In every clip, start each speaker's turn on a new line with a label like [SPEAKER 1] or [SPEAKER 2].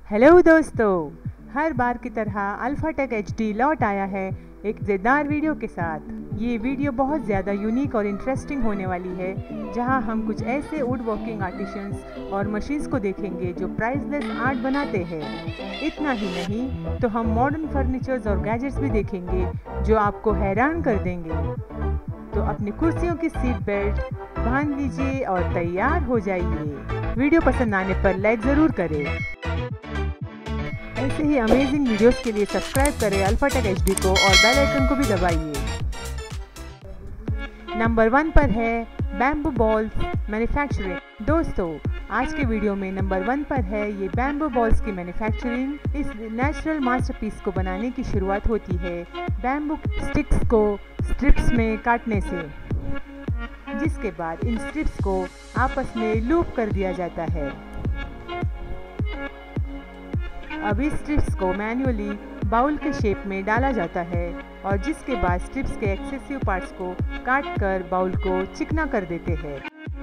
[SPEAKER 1] Hello दोस्तों, हर बार की तरह अल्फाटेक HD लौट आया है एक मज़ेदार वीडियो के साथ। ये वीडियो बहुत ज़्यादा यूनिक और इंटरेस्टिंग होने वाली है, जहां हम कुछ ऐसे वुड वर्किंग आर्टिशंस और मशीन्स को देखेंगे जो प्राइसलेस आर्ट बनाते हैं। इतना ही नहीं तो हम मॉडर्न फर्नीचर्स और गैजेट्स भी देखेंगे जो आपको हैरान कर देंगे। तो अपनी कुर्सियों की सीट बेल्ट बांध लीजिए और तैयार हो जाइए। वीडियो पसंद आने पर लाइक ज़रूर करें। ऐसे ही अमेजिंग वीडियोस के लिए सब्सक्राइब करें अल्फाटेक HD को और बेल आइकन को भी दबाइए। नंबर 1 पर है बैम्बू बॉल्स मैन्युफैक्चरिंग। दोस्तों, आज के वीडियो में नंबर 1 पर है ये बैम्बू बॉल्स की मैन्युफैक्चरिंग। इस नेचुरल मास्टरपीस को बनाने की शुरुआत होती है बैम्बू स्टिक्स को स्ट्रिप्स में काटने से, जिसके बाद इन स्ट्रिप्स को आपस में लूप कर दिया जाता है। अब इस स्ट्रिप्स को मैन्युअली बाउल के शेप में डाला जाता है और जिसके बाद स्ट्रिप्स के एक्सेसिव पार्ट्स को काट कर बाउल को चिकना कर देते हैं।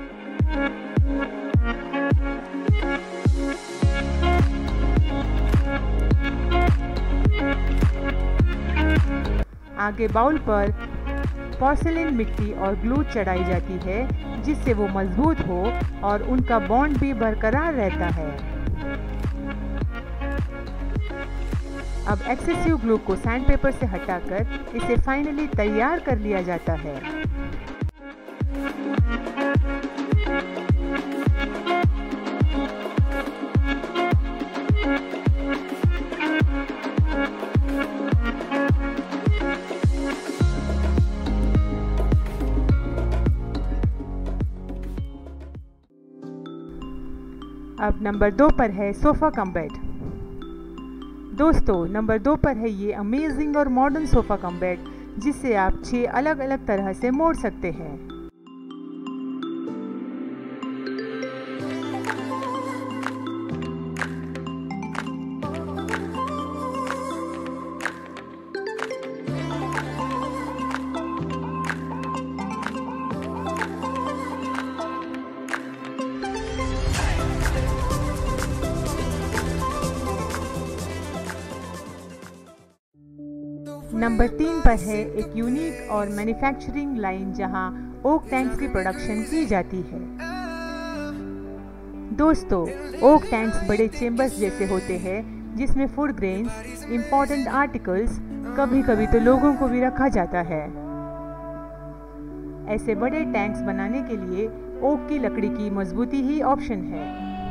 [SPEAKER 1] आगे बाउल पर पोर्सिलेन मिट्टी और ग्लू चढ़ाई जाती है, जिससे वो मजबूत हो और उनका बॉन्ड भी बरकरार रहता है। अब एक्सेसिव ग्लू को सैंडपेपर से हटाकर इसे फाइनली तैयार कर लिया जाता है। अब नंबर 2 पर है सोफा कम बेड। दोस्तों, नंबर 2 पर है ये अमेजिंग और मॉडर्न सोफ़ा कम बेड, जिसे आप 6 अलग अलग तरह से मोड़ सकते हैं। नंबर 3 पर है एक यूनिक और मैन्युफैक्चरिंग लाइन जहां ओक टैंक्स की प्रोडक्शन की जाती है। दोस्तों, ओक टैंक्स बड़े चेम्बर्स जैसे होते हैं जिसमें फूड ग्रेन्स, इंपॉर्टेंट आर्टिकल्स, कभी कभी तो लोगों को भी रखा जाता है। ऐसे बड़े टैंक्स बनाने के लिए ओक की लकड़ी की मजबूती ही ऑप्शन है।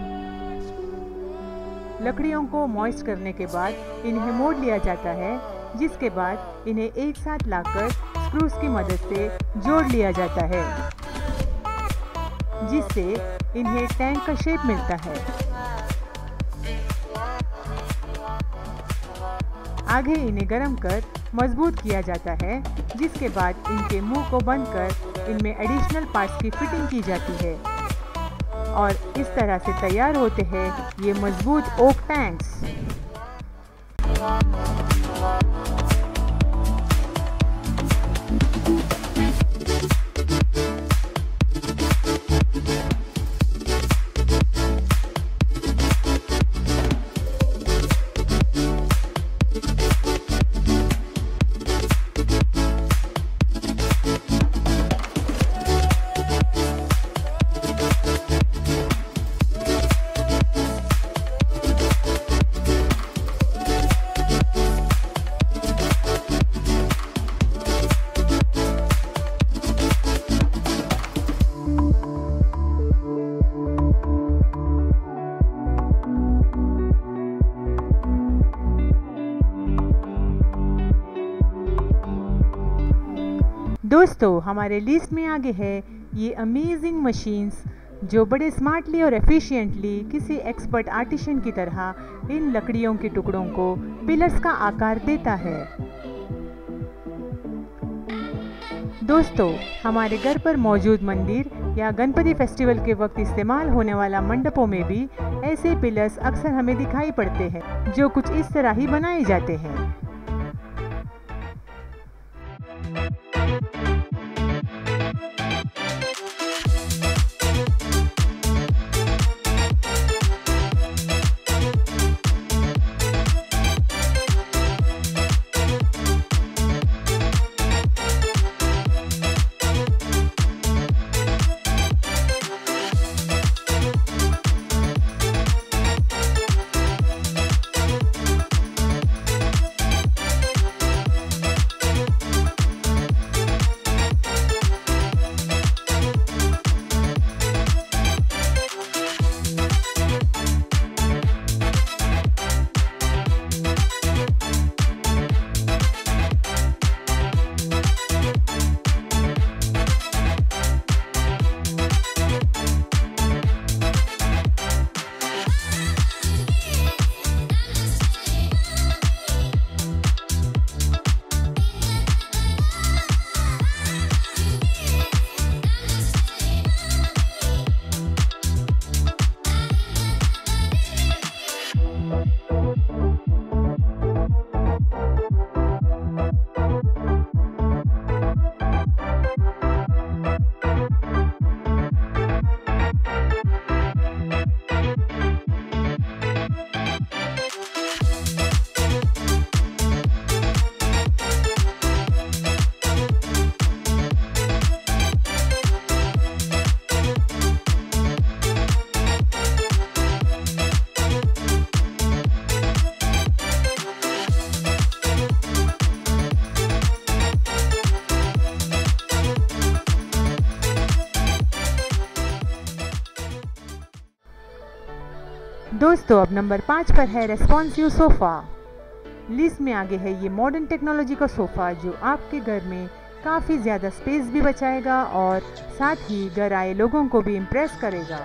[SPEAKER 1] लकड़ियों को मॉइस्ट करने के बाद इन्हें मोड़ लिया जाता है, जिसके बाद इन्हें एक साथ लाकर स्क्रूज की मदद से जोड़ लिया जाता है, जिससे इन्हें टैंक का शेप मिलता है। आगे इन्हें गरम कर मजबूत किया जाता है, जिसके बाद इनके मुंह को बंद कर इनमें एडिशनल पार्ट्स की फिटिंग की जाती है और इस तरह से तैयार होते हैं ये मजबूत ओक टैंक्स। दोस्तों, हमारे लिस्ट में आगे है ये अमेजिंग मशीन्स जो बड़े स्मार्टली और एफिशिएंटली किसी एक्सपर्ट आर्टिशन की तरह इन लकड़ियों के टुकड़ों को पिलर्स का आकार देता है। दोस्तों, हमारे घर पर मौजूद मंदिर या गणपति फेस्टिवल के वक्त इस्तेमाल होने वाला मंडपों में भी ऐसे पिलर्स अक्सर हमें दिखाई पड़ते हैं, जो कुछ इस तरह ही बनाए जाते हैं। दोस्तों अब नंबर 5 पर है रेस्पॉन्सिव सोफ़ा। लिस्ट में आगे है ये मॉडर्न टेक्नोलॉजी का सोफ़ा जो आपके घर में काफ़ी ज़्यादा स्पेस भी बचाएगा और साथ ही घर आए लोगों को भी इम्प्रेस करेगा।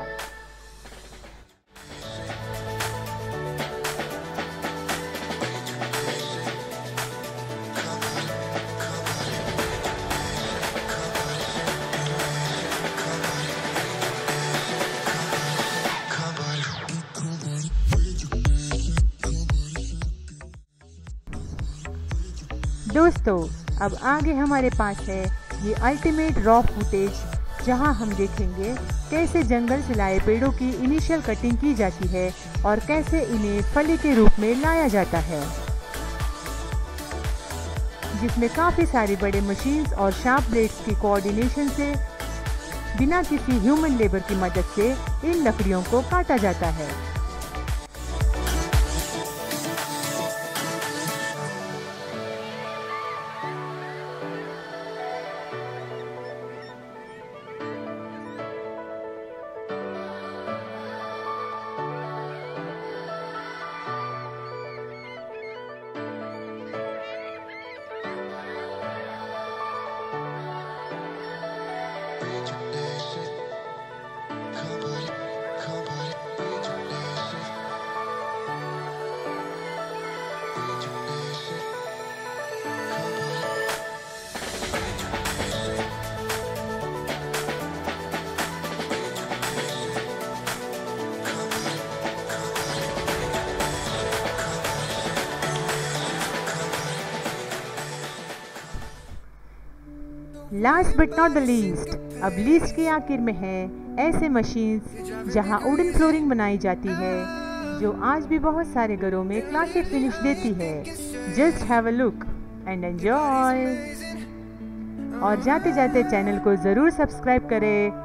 [SPEAKER 1] दोस्तों अब आगे हमारे पास है ये अल्टीमेट रॉ फुटेज, जहां हम देखेंगे कैसे जंगल से लाए पेड़ों की इनिशियल कटिंग की जाती है और कैसे इन्हें फली के रूप में लाया जाता है, जिसमें काफ़ी सारी बड़े मशीन्स और शार्प ब्लेड्स की कोऑर्डिनेशन से बिना किसी ह्यूमन लेबर की मदद से इन लकड़ियों को काटा जाता है। Last but not the least, अब लिस्ट के आखिर में है ऐसे मशीन्स जहां वुडन फ्लोरिंग बनाई जाती है जो आज भी बहुत सारे घरों में क्लासिक फिनिश देती है। Just have a look and enjoy. और जाते जाते चैनल को ज़रूर सब्सक्राइब करें